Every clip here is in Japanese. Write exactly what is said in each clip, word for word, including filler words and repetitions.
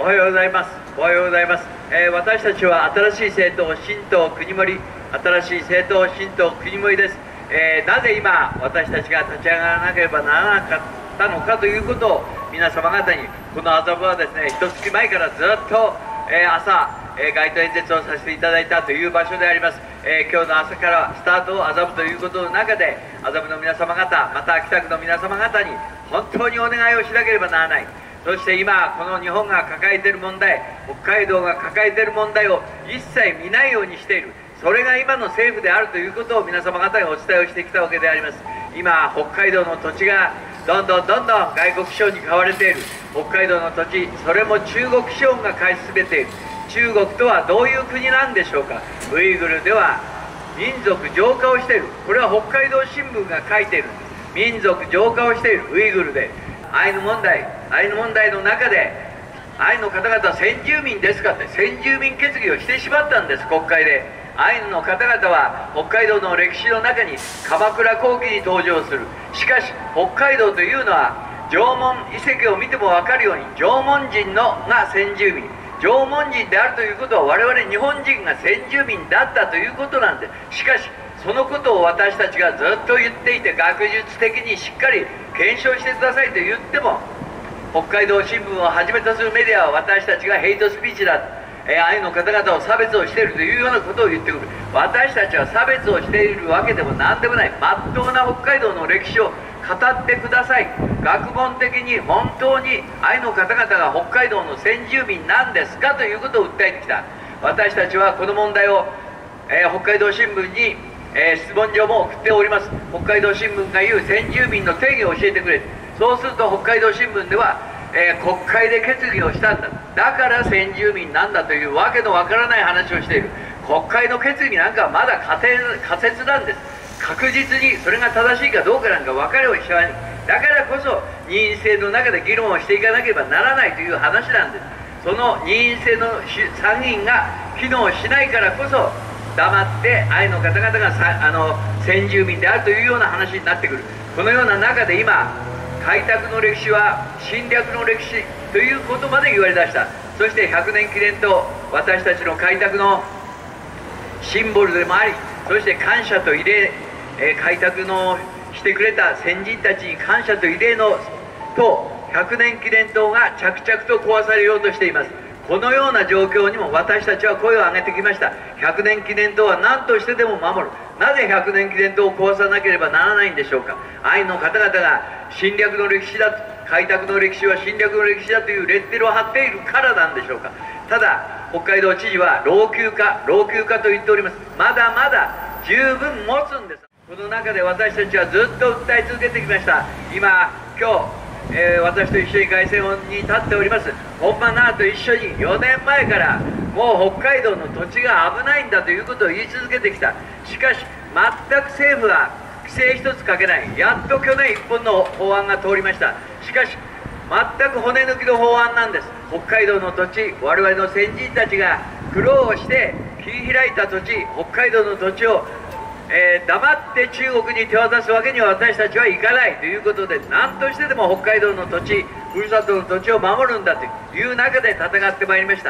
おはようございます。おはようございます。えー、私たちは新しい政党、新党国盛、新しい政党、新党国盛です。えー、なぜ今、私たちが立ち上がらなければならなかったのかということを、皆様方に、この麻布はですね、一月前からずっと、えー、朝、えー、街頭演説をさせていただいたという場所であります。えー、今日の朝からスタートを麻布ということの中で、麻布の皆様方、また北区の皆様方に、本当にお願いをしなければならない。そして今、この日本が抱えている問題、北海道が抱えている問題を一切見ないようにしている、それが今の政府であるということを皆様方にお伝えをしてきたわけであります。今、北海道の土地がどんどんどんどん外国資本に買われている、北海道の土地、それも中国資本が買い進めている。中国とはどういう国なんでしょうか。ウイグルでは民族浄化をしている、これは北海道新聞が書いているんです。民族浄化をしているウイグルで、アイヌ問題、アイヌ問題の中で、アイヌの方々は先住民ですかって、先住民決議をしてしまったんです、国会で。アイヌの方々は北海道の歴史の中に鎌倉後期に登場する。しかし、北海道というのは、縄文遺跡を見ても分かるように、縄文人のが先住民。縄文人であるということは、我々日本人が先住民だったということなんです。しかし、そのことを私たちがずっと言っていて、学術的にしっかり検証してくださいと言っても、北海道新聞をはじめとするメディアは私たちがヘイトスピーチだ、えー、アイヌの方々を差別をしているというようなことを言ってくる。私たちは差別をしているわけでも何でもない。まっとうな北海道の歴史を語ってください。学問的に本当にアイヌの方々が北海道の先住民なんですかということを訴えてきた。私たちはこの問題を、えー、北海道新聞にえー、質問状も送っております。北海道新聞が言う先住民の定義を教えてくれ。そうすると北海道新聞では、えー、国会で決議をしたんだ、だから先住民なんだというわけのわからない話をしている。国会の決議なんかはまだ仮説なんです。確実にそれが正しいかどうかなんか分かれはしない。だからこそ任意制の中で議論をしていかなければならないという話なんです。その任意制の参議院が機能しないからこそ、黙ってアイヌの方々がさあの先住民であるというような話になってくる。このような中で今、開拓の歴史は侵略の歴史ということまで言われだした。そしてひゃくねん記念と私たちの開拓のシンボルでもあり、そして感謝と慰霊、えー、開拓のしてくれた先人たちに感謝と慰霊のとひゃくねん記念塔が着々と壊されようとしています。このような状況にも私たちは声を上げてきました。ひゃくねん記念塔は何としてでも守る。なぜひゃくねん記念塔を壊さなければならないんでしょうか。アイヌの方々が侵略の歴史だ、開拓の歴史は侵略の歴史だというレッテルを貼っているからなんでしょうか。ただ北海道知事は老朽化老朽化と言っております。まだまだ十分持つんです。この中で私たちはずっと訴え続けてきました。今今日えー、私と一緒に凱旋に立っております本間奈と一緒によねんまえからもう北海道の土地が危ないんだということを言い続けてきた。しかし全く政府が規制一つかけない。やっと去年いっぽんの法案が通りました。しかし全く骨抜きの法案なんです。北海道の土地、我々の先人たちが苦労をして切り開いた土地、北海道の土地をえー、黙って中国に手渡すわけには私たちはいかないということで、何としてでも北海道の土地、ふるさとの土地を守るんだという中で戦ってまいりました。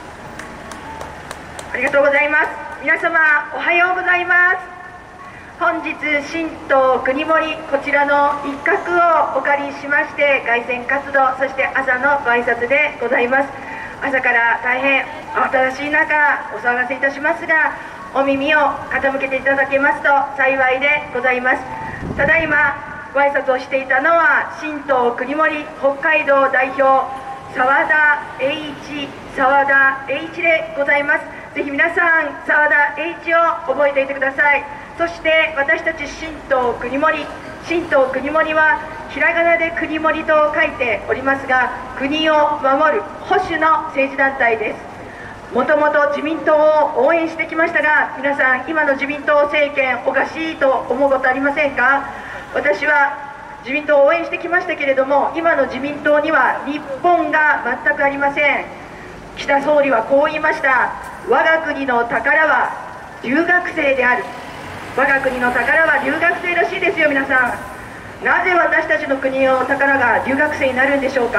ありがとうございます。皆様おはようございます。本日新党国盛こちらの一角をお借りしまして凱旋活動、そして朝のご挨拶でございます。朝から大変慌ただしい中お騒がせいたしますが、お耳を傾けていただけますと幸いでございます。ただいまご挨拶をしていたのは新党国盛北海道代表澤田栄一澤田栄一でございます。ぜひ皆さん澤田栄一を覚えていてください。そして私たち新党国盛新党国盛はひらがなで国盛と書いておりますが、国を守る保守の政治団体です。もともと自民党を応援してきましたが、皆さん今の自民党政権おかしいと思うことありませんか。私は自民党を応援してきましたけれども、今の自民党には日本が全くありません。岸田総理はこう言いました。我が国の宝は留学生である。我が国の宝は留学生らしいですよ。皆さん、なぜ私たちの国の宝が留学生になるんでしょうか。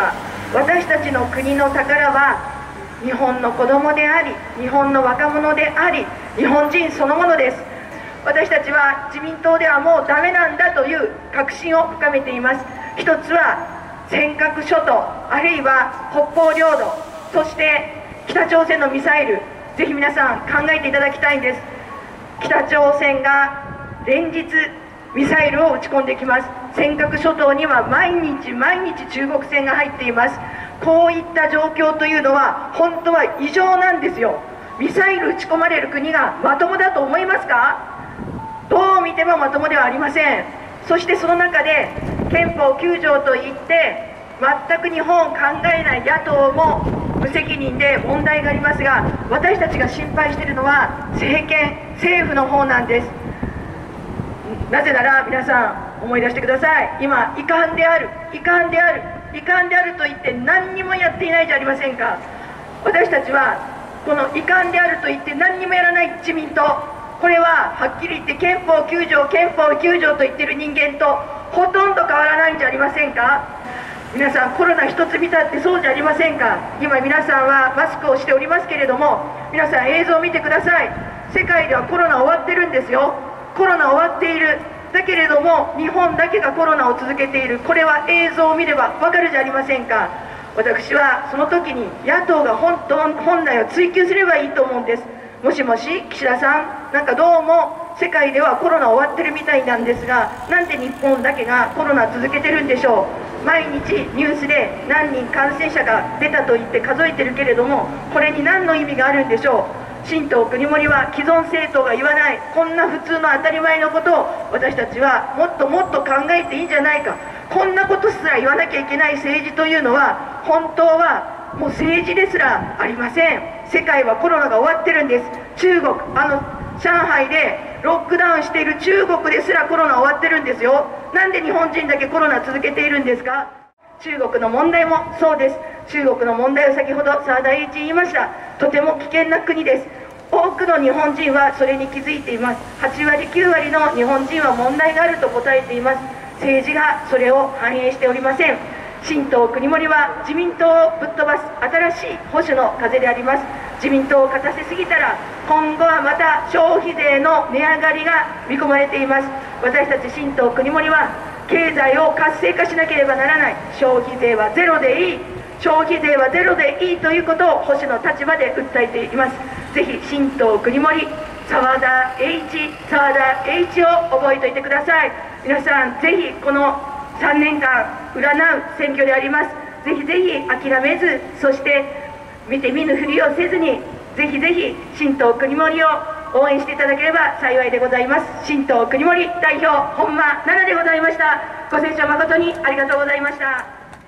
私たちの国の宝は日本の子供であり、日本の若者であり、日本人そのものです。私たちは自民党ではもうダメなんだという確信を深めています。一つは尖閣諸島、あるいは北方領土、そして北朝鮮のミサイル、ぜひ皆さん考えていただきたいんです。北朝鮮が連日ミサイルを撃ち込んできます。尖閣諸島には毎日毎日中国船が入っています。こういった状況というのは本当は異常なんですよ。ミサイル撃ち込まれる国がまともだと思いますか？どう見てもまともではありません。そしてその中で憲法きゅう条といって全く日本を考えない野党も無責任で問題がありますが、私たちが心配しているのは政権、政府の方なんです。なぜなら皆さん思い出してください。今遺憾である遺憾である遺憾であると言って何にもやっていないじゃありませんか。私たちはこの遺憾であると言って何にもやらない自民党、これははっきり言って憲法きゅう条憲法きゅう条と言ってる人間とほとんど変わらないんじゃありませんか。皆さんコロナ一つ見たってそうじゃありませんか。今皆さんはマスクをしておりますけれども、皆さん映像を見てください。世界ではコロナ終わってるんですよ。コロナ終わっている。だけれども日本だけがコロナを続けている。これは映像を見ればわかるじゃありませんか。私はその時に野党が本当本来を追及すればいいと思うんです。もしもし岸田さん、なんかどうも世界ではコロナ終わってるみたいなんですが、なんで日本だけがコロナ続けてるんでしょう。毎日ニュースで何人感染者が出たと言って数えてるけれども、これに何の意味があるんでしょう。新党くにもりは既存政党が言わないこんな普通の当たり前のことを私たちはもっともっと考えていいんじゃないか。こんなことすら言わなきゃいけない政治というのは本当はもう政治ですらありません。世界はコロナが終わってるんです。中国、あの上海でロックダウンしている中国ですらコロナ終わってるんですよ。なんで日本人だけコロナ続けているんですか。中国の問題もそうです。中国の問題を先ほど澤田栄一言いました。とても危険な国です。多くの日本人はそれに気づいています。はちわりきゅうわりの日本人は問題があると答えています。政治がそれを反映しておりません。新党くにもりは自民党をぶっ飛ばす新しい保守の風であります。自民党を勝たせすぎたら今後はまた消費税の値上がりが見込まれています。私たち新党くにもりは経済を活性化しなければならない。消費税はゼロでいい、消費税はゼロでいいということを保守の立場で訴えています。ぜひ新党くにもり澤田栄一澤田栄一を覚えておいてください。皆さんぜひこのさんねんかん占う選挙であります。ぜひぜひ諦めず、そして見て見ぬふりをせずにぜひぜひ新党くにもりを応援していただければ幸いでございます。新党くにもり代表本間奈々でございました。ご清聴誠にありがとうございました。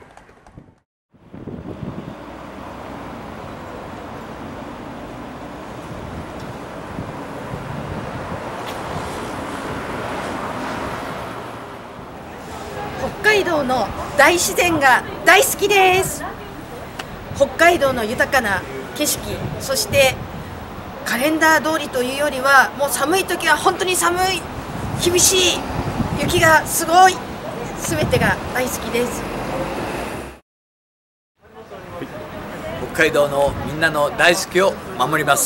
北海道の大自然が大好きです。北海道の豊かな景色、そしてカレンダー通りというよりはもう寒い時は本当に寒い、厳しい、雪がすごい、すべてが大好きです。 北海道のみんなの大好きを守ります。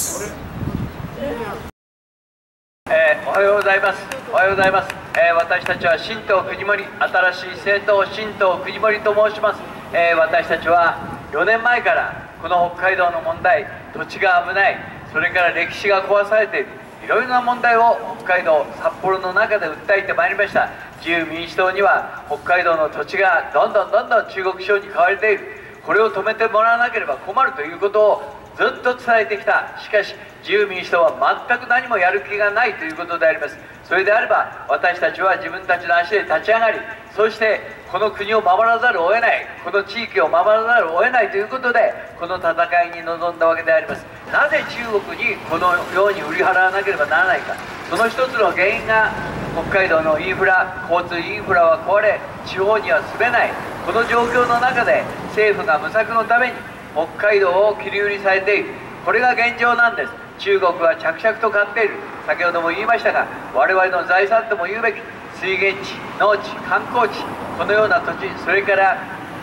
えー、おはようございます。おはようございます。えー、私たちは新党くにもり新しい政党新党くにもりと申します。えー、私たちはよねんまえからこの北海道の問題、土地が危ない、それから歴史が壊されている、いろいろな問題を北海道札幌の中で訴えてまいりました。自由民主党には北海道の土地がどんどんどんどん中国商に買われている、これを止めてもらわなければ困るということをずっと伝えてきた。しかし自由民主党は全く何もやる気がないということであります。それであれば私たちは自分たちの足で立ち上がり、そしてこの国を守らざるを得ない、この地域を守らざるを得ないということでこの戦いに臨んだわけであります。なぜ中国にこのように売り払わなければならないか。その一つの原因が北海道のインフラ、交通インフラは壊れ、地方には住めない、この状況の中で政府が無策のために北海道を切り売りされている、これが現状なんです。中国は着々と買っている。先ほども言いましたが、我々の財産とも言うべき水源地、農地、観光地、このような土地、それから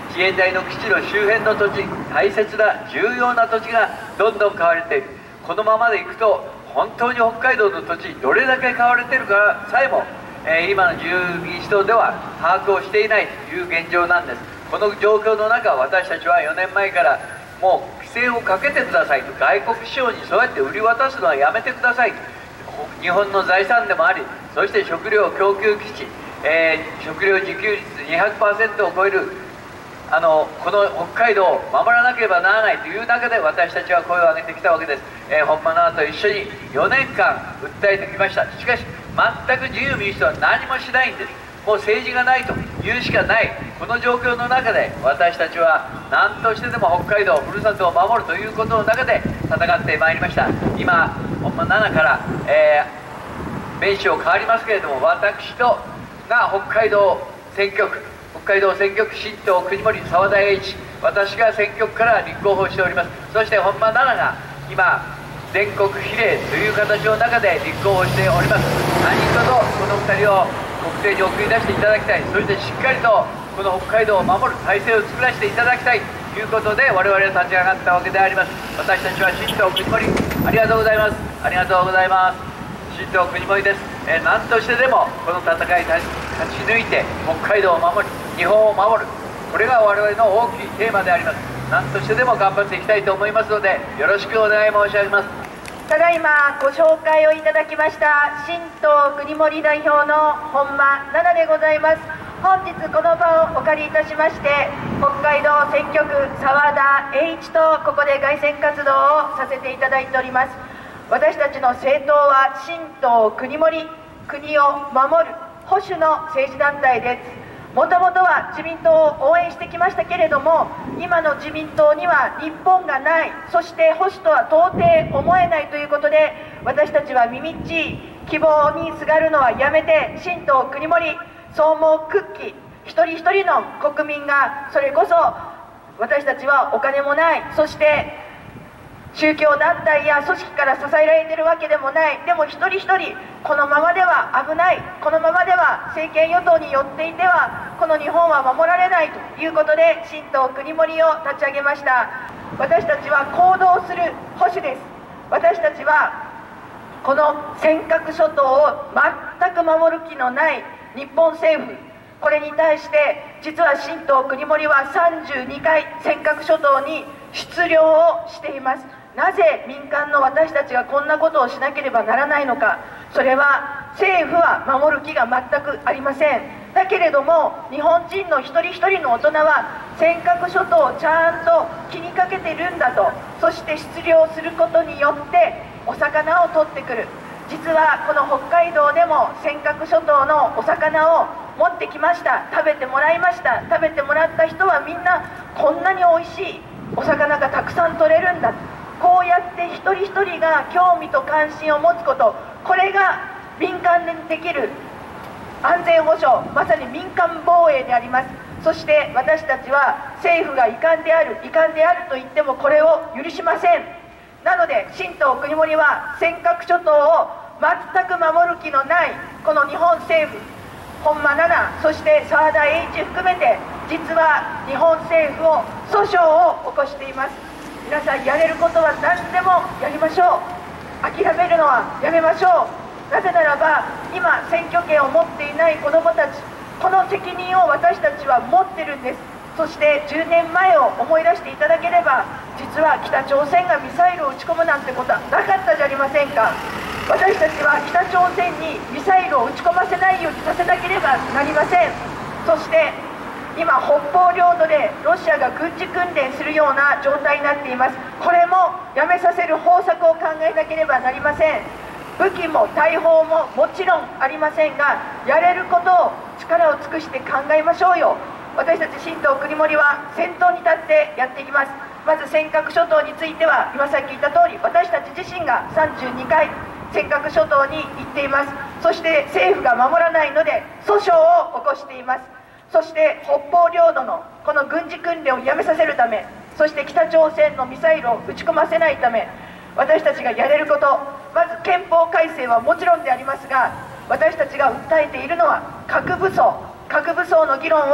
自衛隊の基地の周辺の土地、大切な重要な土地がどんどん買われている。このままでいくと本当に北海道の土地どれだけ買われているかさえも、えー、今の自由民主党では把握をしていないという現状なんです。この状況の中、私たちはよねんまえからもう規制をかけてくださいと、外国市場にそうやって売り渡すのはやめてくださいと、日本の財産でもあり、そして食料供給基地、えー、食料自給率 にひゃくパーセント を超えるあのこの北海道を守らなければならないという中で、私たちは声を上げてきたわけです。えー、本間奈々と一緒によねんかん訴えてきました。しかし全く自由民主党は何もしないんです。もう政治がないと言うしかない、この状況の中で私たちは何としてでも北海道ふるさとを守るということの中で戦ってまいりました。今本間奈々から、えー、名称変わりますけれども、私とが北海道選挙区北海道選挙区新党国盛沢田栄一、私が選挙区から立候補しております。そして本間奈々が今全国比例という形の中で立候補しております。何卒このふたりを国政に送り出していただきたい、そしてしっかりとこの北海道を守る体制を作らせていただきたいということで、我々は立ち上がったわけであります。私たちは新党国盛、ありがとうございます。ありがとうございます。新党国盛です。えー、何としてでもこの戦いに勝ち抜いて北海道を守り、日本を守る、これが我々の大きいテーマであります。何としてでも頑張っていきたいと思いますので、よろしくお願い申し上げます。 ただいまご紹介をいただきました新党国盛代表の本間奈々でございます。本日この場をお借りいたしまして、北海道選挙区沢田栄一とここで凱旋活動をさせていただいております。私たちの政党は新党国盛、国を守る保守の政治団体です。もともとは自民党を応援してきましたけれども、今の自民党には日本がない、そして保守とは到底思えないということで、私たちは耳っちい希望にすがるのはやめて、新党国盛、総合屈起、一人一人の国民が、それこそ私たちはお金もない、そして宗教団体や組織から支えられているわけでもない、でも一人一人このままでは危ない、このままでは政権与党によっていてはこの日本は守られないということで、新党国盛を立ち上げました。私たちは行動する保守です。私たちはこの尖閣諸島を全く守る気のない日本政府、これに対して実は新党国盛はさんじゅうにかい尖閣諸島に出漁をしています。なぜ民間の私たちがこんなことをしなければならないのか、それは政府は守る気が全くありません。だけれども日本人の一人一人の大人は尖閣諸島をちゃんと気にかけているんだと、そして出漁することによってお魚を取ってくる。実はこの北海道でも尖閣諸島のお魚を持ってきました。食べてもらいました。食べてもらった人はみんなこんなに美味しいお魚がたくさん取れるんだ、こうやって一人一人が興味と関心を持つこと、これが民間でできる安全保障、まさに民間防衛であります。そして私たちは政府が遺憾である遺憾であると言ってもこれを許しません。なので新党国盛は尖閣諸島を全く守る気のないこの日本政府、本間奈々、そして沢田栄一含めて実は日本政府を訴訟を起こしています。皆さんやれることは何でもやりましょう。諦めるのはやめましょう。なぜならば今選挙権を持っていない子どもたち、この責任を私たちは持ってるんです。そしてじゅうねんまえを思い出していただければ、実は北朝鮮がミサイルを撃ち込むなんてことはなかったじゃありませんか。私たちは北朝鮮にミサイルを撃ち込ませないようにさせなければなりません。そして今北方領土でロシアが軍事訓練するような状態になっています。これもやめさせる方策を考えなければなりません。武器も大砲ももちろんありませんが、やれることを力を尽くして考えましょうよ。私たち新党国盛は先頭に立ってやっていきます。まず尖閣諸島については今さっき言った通り、私たち自身がさんじゅうにかい尖閣諸島に行っています。そして政府が守らないので訴訟を起こしています。そして北方領土のこの軍事訓練をやめさせるため、そして北朝鮮のミサイルを撃ち込ませないため、私たちがやれること、まず憲法改正はもちろんでありますが、私たちが訴えているのは核武装核武装の議論を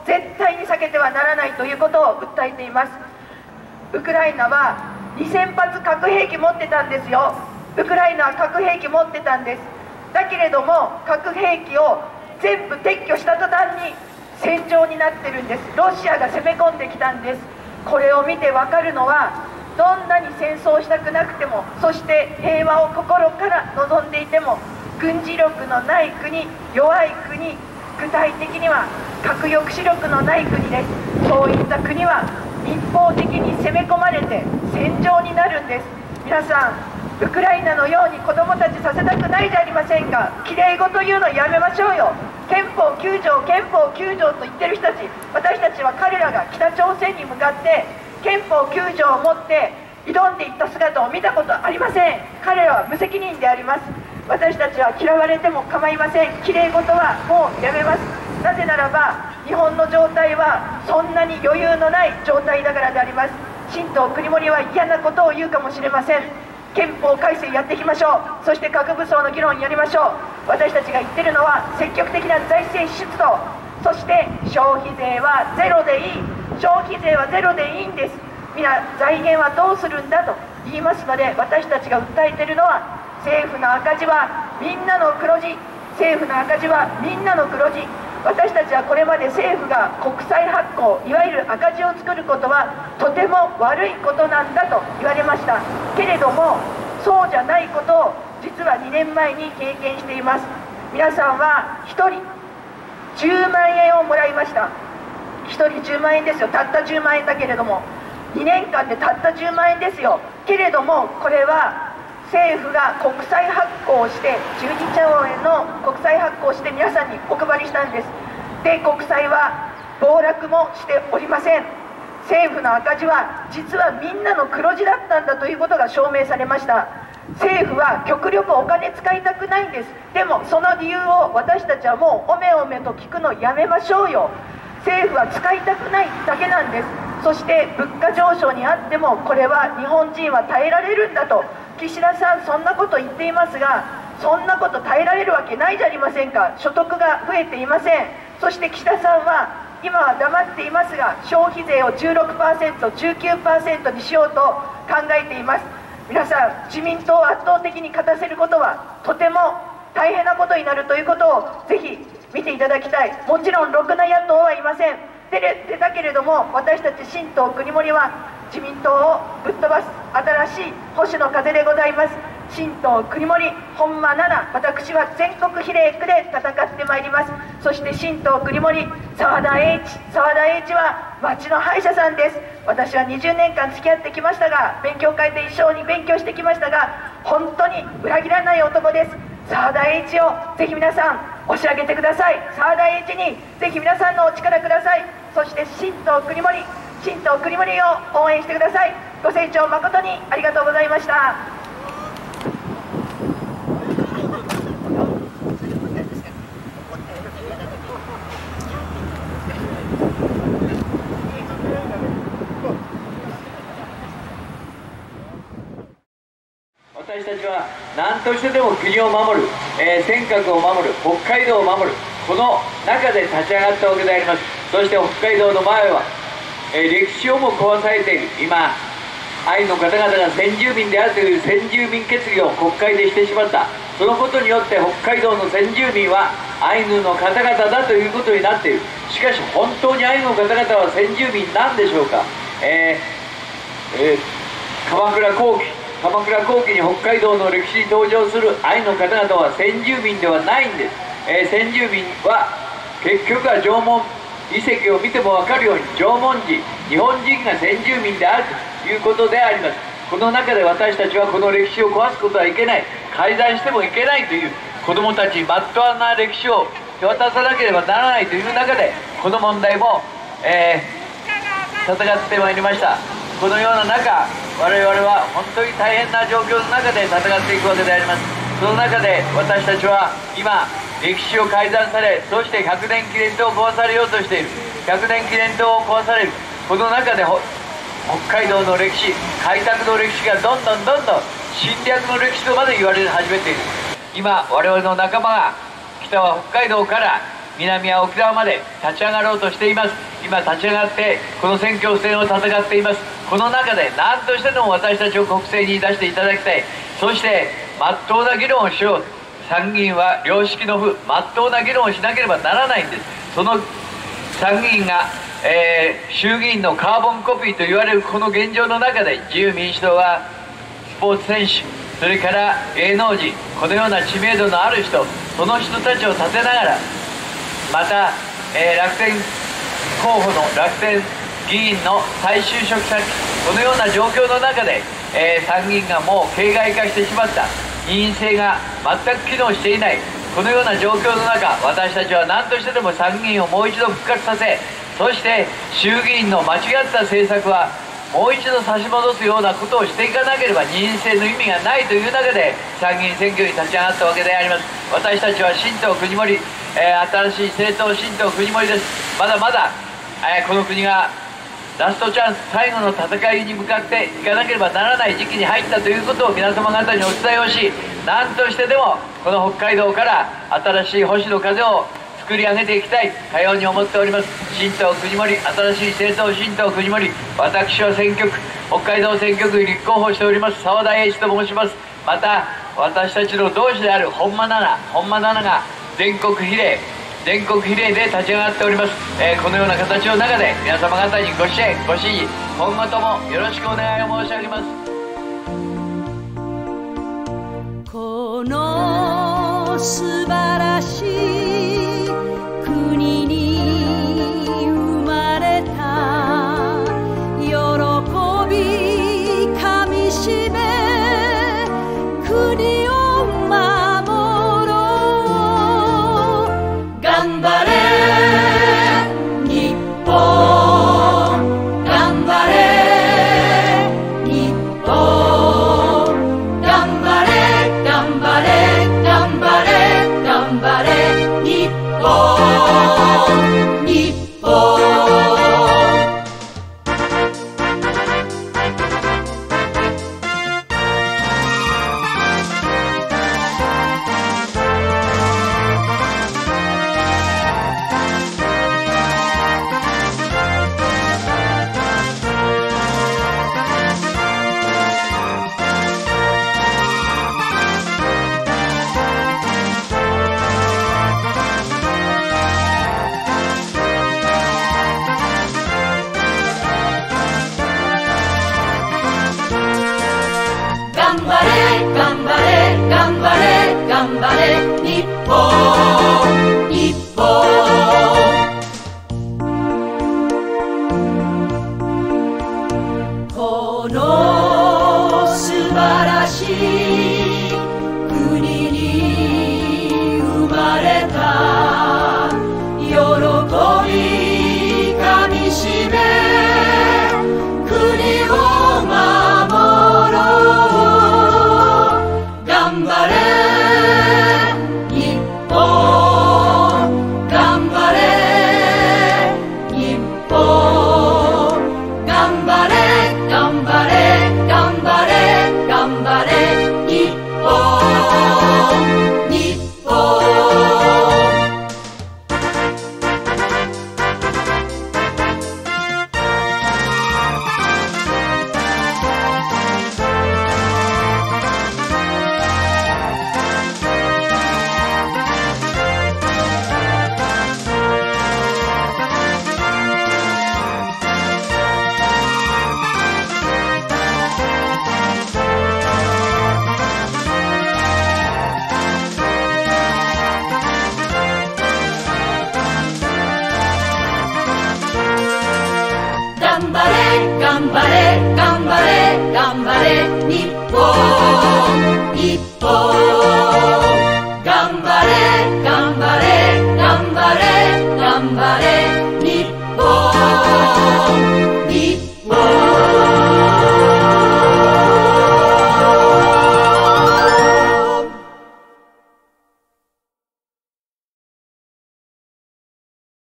絶対に避けてはならないということを訴えています。ウクライナはにせんぱつ核兵器持ってたんですよ。ウクライナは核兵器持ってたんです。だけれども核兵器を全部撤去した途端に戦場になってるんです。ロシアが攻め込んできたんです。これを見て分かるのは、どんなに戦争したくなくても、そして平和を心から望んでいても、軍事力のない国、弱い国、具体的には核抑止力のない国です。そういった国は一方的に攻め込まれて戦場になるんです。皆さん、ウクライナのように子どもたちさせたくないじゃありませんか。きれい事言うのやめましょうよ。憲法きゅう条、憲法きゅう条と言ってる人たち、私たちは彼らが北朝鮮に向かって憲法きゅう条を持って挑んでいった姿を見たことありません。彼らは無責任であります。私たちは嫌われても構いません。きれい事はもうやめます。なぜならば日本の状態はそんなに余裕のない状態だからであります。新党くにもりは嫌なことを言うかもしれません。憲法改正やっていきましょう。そして核武装の議論やりましょう。私たちが言ってるのは積極的な財政出動、そして消費税はゼロでいい。消費税はゼロでいいんです。皆財源はどうするんだと言いますので、私たちが訴えているのは、政府の赤字はみんなの黒字、政府の赤字はみんなの黒字。私たちはこれまで政府が国債発行、いわゆる赤字を作ることはとても悪いことなんだと言われました。けれどもそうじゃないことを実はにねんまえに経験しています。皆さんはひとりじゅうまんえんをもらいました。ひとりじゅうまんえんですよ。たったじゅうまんえんだけれども、にねんかんでたったじゅうまんえんですよ。けれどもこれは政府が国債発行をしてじゅうにちょうえんの国債発行をして皆さんにお配りしたんです。で、国債は暴落もしておりません。政府の赤字は実はみんなの黒字だったんだということが証明されました。政府は極力お金使いたくないんです。でもその理由を私たちはもうおめおめと聞くのやめましょうよ。政府は使いたくないだけなんです。そして物価上昇にあってもこれは日本人は耐えられるんだと岸田さん、そんなこと言っていますが、そんなこと耐えられるわけないじゃありませんか。所得が増えていません。そして岸田さんは今は黙っていますが、消費税を じゅうろくパーセント、じゅうきゅうパーセント にしようと考えています。皆さん、自民党を圧倒的に勝たせることはとても大変なことになるということをぜひ見ていただきたい。もちろんろくな野党はいません。ででだけれども私たち新党くにもりは自民党をぶっ飛ばす新しい保守の風でございます。新党くにもり本間奈々、私は全国比例区で戦ってまいります。そして新党くにもり澤田栄一、澤田栄一は町の歯医者さんです。私はにじゅうねんかん付き合ってきましたが、勉強会で一緒に勉強してきましたが、本当に裏切らない男です。澤田栄一をぜひ皆さん押し上げてください。澤田栄一にぜひ皆さんのお力ください。そして新党くにもり、新党くにもりを応援してください。ご清聴誠にありがとうございました。 私たちは何としてでも国を守る、えー、尖閣を守る、北海道を守る、この中で立ち上がったわけであります。そして北海道の前は、えー、歴史をも壊されている。今アイヌの方々が先住民であるという先住民決議を国会でしてしまった。そのことによって北海道の先住民はアイヌの方々だということになっている。しかし本当にアイヌの方々は先住民なんでしょうか。えーえー、鎌倉後期鎌倉後期に北海道の歴史に登場するアイヌの方々は先住民ではないんです。えー、先住民は結局は縄文遺跡を見ても分かるように縄文人、日本人が先住民であるということであります。この中で私たちはこの歴史を壊すことはいけない、改ざんしてもいけないという、子どもたちにまっとうな歴史を手渡さなければならないという中で、この問題も、えー、戦ってまいりました。このような中、我々は本当に大変な状況の中で戦っていくわけであります。その中で私たちは今歴史を改ざんされ、そしてひゃくねん記念塔を壊されようとしている。ひゃくねん記念塔を壊されるこの中で北海道の歴史、開拓の歴史がどんどんどんどん侵略の歴史とまで言われ始めている。今我々の仲間が北は北海道から南や沖縄まで立ち上がろうとしています。今立ち上がってこの選挙戦を戦っています。この中で何としてでも私たちを国政に出していただきたい。そして真っ当な議論をしよう。参議院は良識の府、真っ当な議論をしなければならないんです。その参議院が、えー、衆議院のカーボンコピーと言われるこの現状の中で、自由民主党はスポーツ選手、それから芸能人、このような知名度のある人、その人たちを立てながら、また、えー、楽天候補の楽天議員の再就職先、このような状況の中で、えー、参議院がもう形骸化してしまった、議員制が全く機能していない、このような状況の中、私たちは何としてでも参議院をもう一度復活させ、そして衆議院の間違った政策はもう一度差し戻すようなことをしていかなければ議員制の意味がないという中で参議院選挙に立ち上がったわけであります。私たちは新党くにもり、えー、新しい政党新党くにもりです。まだまだ、えー、この国がラストチャンス、最後の戦いに向かっていかなければならない時期に入ったということを皆様方にお伝えをし、何としてでもこの北海道から新しい星の風を作り上げていきたい、かように思っております。新党くにもり、新しい政党新党くにもり、私は選挙区、北海道選挙区に立候補しております澤田栄一と申します。また私たちの同志である本間奈々本間奈々が全国比例全国比例で立ち上がっております。えー、このような形の中で皆様方にご支援ご支持、今後ともよろしくお願いを申し上げます。 この素晴らしい